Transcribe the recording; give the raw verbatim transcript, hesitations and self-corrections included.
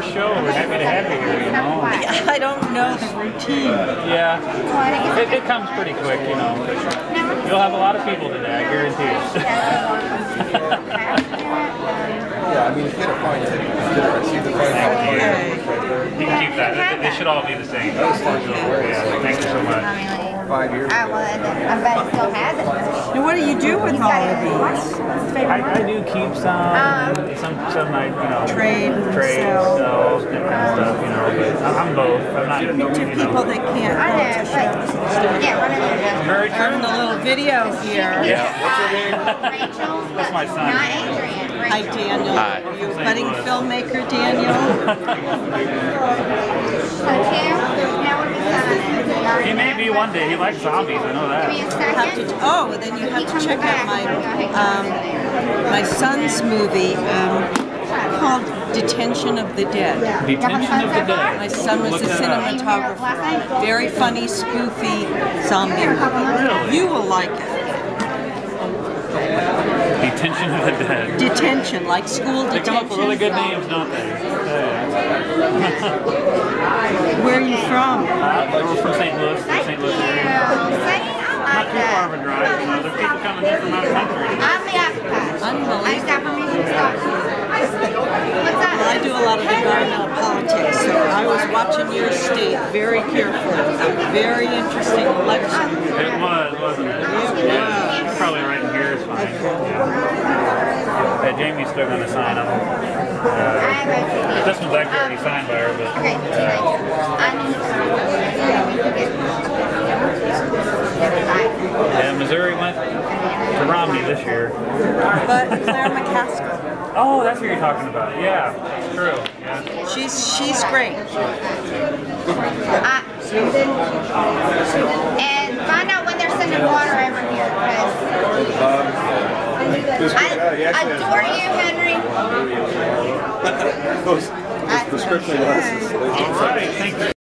first show. We're happy to have you here, you know. I don't know the routine. Yeah, it, it comes pretty quick, you know. You'll have a lot of people today, I guarantee it. Yeah, I mean, if you had a fine ticket, I see the fine ticket. You can keep that. They, they should all be the same. Yeah, thank you so much. Five years ago. I bet he still has it. And what do you do with all of these? I, I do keep some, some, some I, you know, Trade, trade, sell. sell, that kind of stuff, you know. But I'm both. I'm not, you know. To people that can't I go know, to but shows. yeah, one of them. Very I'm true. in the little video here. Yeah. What's her name? Rachel. That's my son. Not Adrian. Hi, Daniel. Hi. Are you a budding filmmaker, Daniel? So Tim, now what is that? He may be one day. He likes zombies. I know Give me a that. Have to, second. oh, then you have to check out my um, my son's movie um, called Detention of the Dead. Detention of the Dead. My son was a Look that up. cinematographer. Very funny, spoofy zombie movie. Really? You will like it. Detention of the Dead. Detention, like school They come up with really detention. good names, don't they? Yeah. Where are you from? Uh, we're from Saint Louis, the Saint Louis area. Not too far of a drive. You know, there's people coming in from out of the country. I'm the occupier. I just got permission to start. What's that? I do a lot of environmental politics, so I was watching your state very carefully. It was a very interesting election. It was, wasn't it? It Yeah. was. Probably right in here is fine. Yeah. Yeah, Jamie's still going to sign them. Uh, this one's actually already signed by her, but... Okay. Uh, yeah, Missouri went to Romney this year. But Claire McCaskill, Oh, that's what you're talking about. Yeah, it's true. Yeah. she's she's great. Uh, and find out when they're sending water over here, because I adore you, Henry. Those, those prescription glasses. All right, thank you.